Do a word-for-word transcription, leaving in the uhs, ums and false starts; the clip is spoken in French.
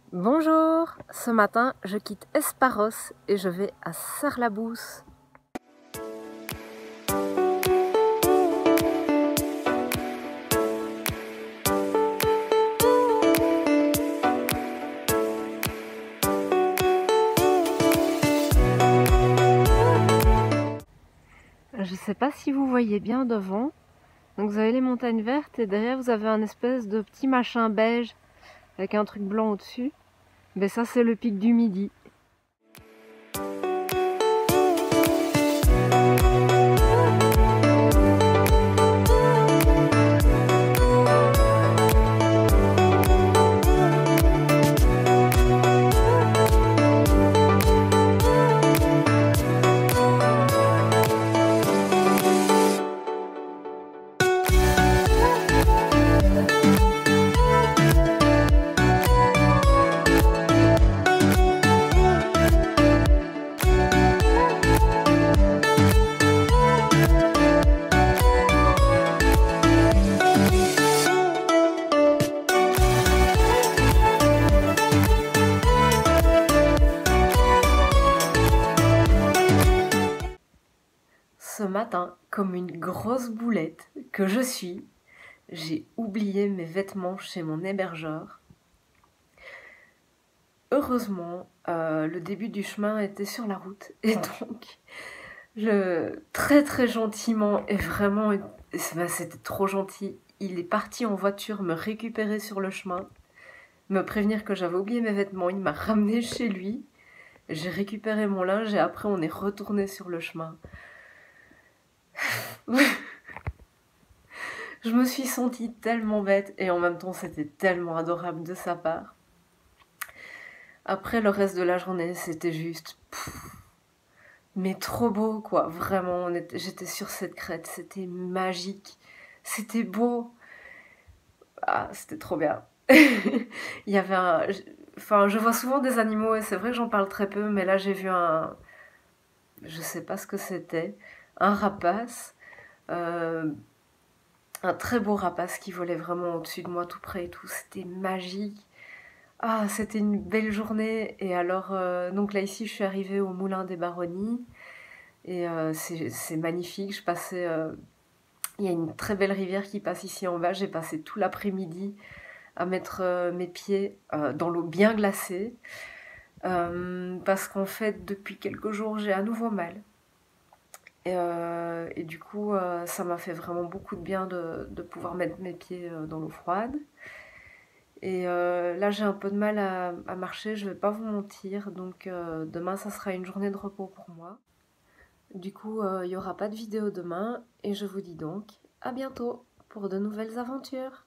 Bonjour, ce matin je quitte Esparos et je vais à Sarrebousse. Je sais pas si vous voyez bien devant, donc vous avez les montagnes vertes et derrière vous avez un espèce de petit machin beige avec un truc blanc au-dessus. Mais ça c'est le pic du Midi. Ce matin, comme une grosse boulette que je suis, j'ai oublié mes vêtements chez mon hébergeur. Heureusement, euh, le début du chemin était sur la route et donc, je, très très gentiment et vraiment, c'était trop gentil, il est parti en voiture me récupérer sur le chemin, me prévenir que j'avais oublié mes vêtements, il m'a ramené chez lui, j'ai récupéré mon linge et après on est retourné sur le chemin. Je me suis sentie tellement bête et en même temps c'était tellement adorable de sa part. Après le reste de la journée c'était juste... Pff, mais trop beau quoi, vraiment, j'étais sur cette crête, c'était magique, c'était beau. Ah, c'était trop bien. Il y avait un... Enfin, je vois souvent des animaux et c'est vrai que j'en parle très peu, mais là j'ai vu un... Je sais pas ce que c'était, un rapace. Euh... Un très beau rapace qui volait vraiment au-dessus de moi tout près et tout, c'était magique. Ah, c'était une belle journée et alors, euh, donc là ici je suis arrivée au moulin des Baronnies et euh, c'est magnifique, je passais, euh, il y a une très belle rivière qui passe ici en bas, j'ai passé tout l'après-midi à mettre euh, mes pieds euh, dans l'eau bien glacée euh, parce qu'en fait depuis quelques jours j'ai à nouveau mal. Et, euh, et du coup, euh, ça m'a fait vraiment beaucoup de bien de, de pouvoir mettre mes pieds euh, dans l'eau froide. Et euh, là, j'ai un peu de mal à, à marcher, je vais pas vous mentir. Donc euh, demain, ça sera une journée de repos pour moi. Du coup, il n'y aura pas de vidéo demain. Et je vous dis donc à bientôt pour de nouvelles aventures.